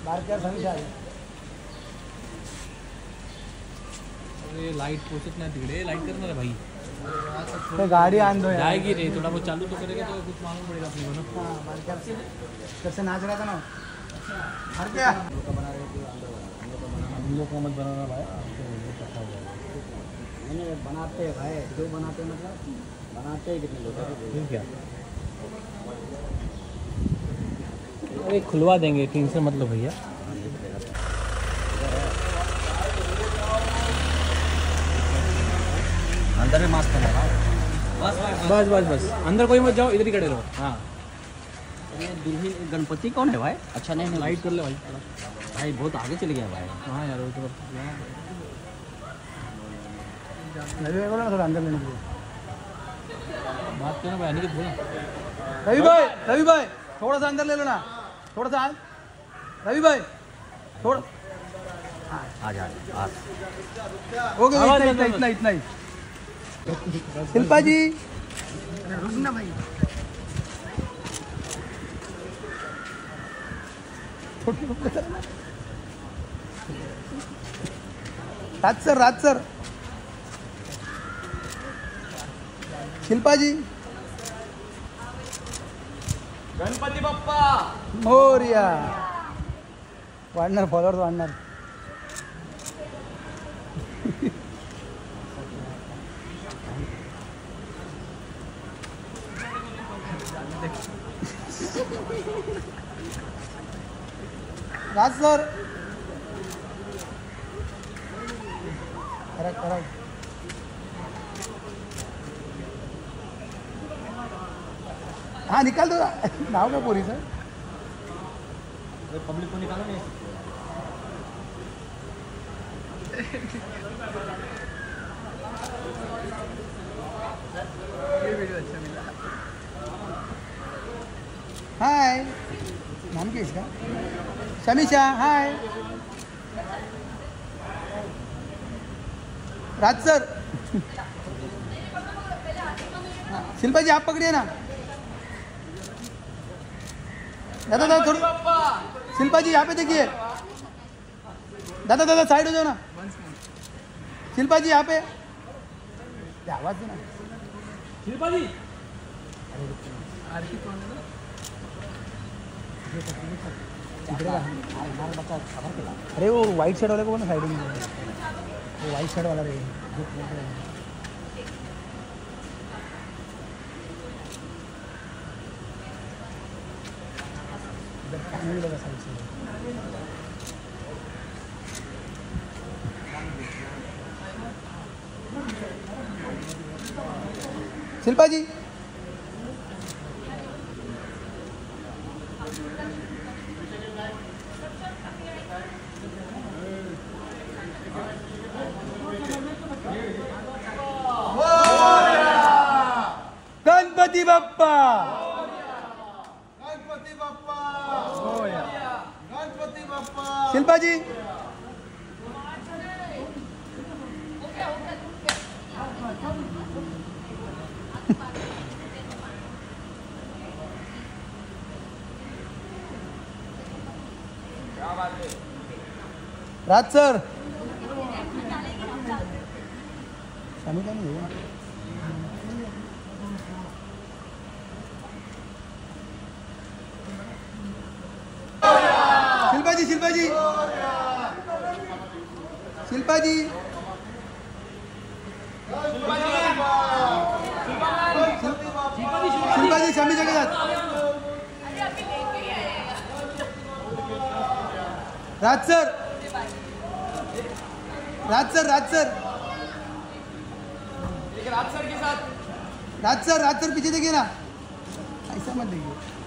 बारक्या समीक्षा आहे. अरे लाइट पोचत नाही तिकडे. लाइट करना है भाई. तो गाड़ी आन दो यार. जाएगी नहीं. थोड़ा बहुत चालू तो करेगा तो कुछ मालूम पड़ेगा अपने को ना. हाँ बारक्या कैसे नाच रहा था ना. बारक्या हम लोग को मत बनाना भाई. नहीं बनाते हैं भाई. जो बनाते हैं मतलब बनाते हैं कितने लोग. ठीक है. अरे खुलवा देंगे. टेंशन मत लो भैया. अंदर में मास्क पहना है. बस बस बस बस. अंदर कोई मत जाओ. इधर ही खड़े रहो. हाँ. ये दुल्हन गणपति कौन है भाई. अच्छा नहीं लाइट कर ले भाई. भाई बहुत आगे चले गया भाई. हाँ यार वो तो रवि भाई बोला ना थोड़ा अंदर लेने के लिए. बात करना भाई. अनिकेत बोला. रवि भाई थोड़ा सा अंदर ले लो ना. थोड़ा सा रवि भाई थोड़ा. आ जा. हो गया. इतना ही. शिल्पा जी रुकना भाई. राज सर शिल्पा जी. गणपती बाप्पा मोरया. वाढणार फॉलोअर्स वाढणार. Raj sir correct. हाँ निकाल दो. नाव का पोरी सर. पब्लिक को निकालो नहीं. ये वीडियो अच्छा मिला. हाय नाम क्या इसका. समीक्षा. हाय राज सर. शिल्पा जी आप पकड़िए ना. दादा थोड़ा. शिल्पा जी यहाँ पे देखिए. दादा साइड हो जाओ ना. शिल्पा जी यहाँ पे. आवाज दो ना. शिल्पा जी. अरे वो वाइट शर्ट वाले को ना साइड में. वो वाइट शर्ट वाला रहे. शिल्पा जी गणपति बाप्पा. गणपति बाप्पा. गणपति बाप्पा. शिल्पा जी राज सर. स्वामी का नहीं है. शिल्पा जी शिल्पा जी शिल्पा जी समीक्षा के साथ. राज सर राज सर के साथ. राज सर पीछे देखिए ना. ऐसा मत देखिए.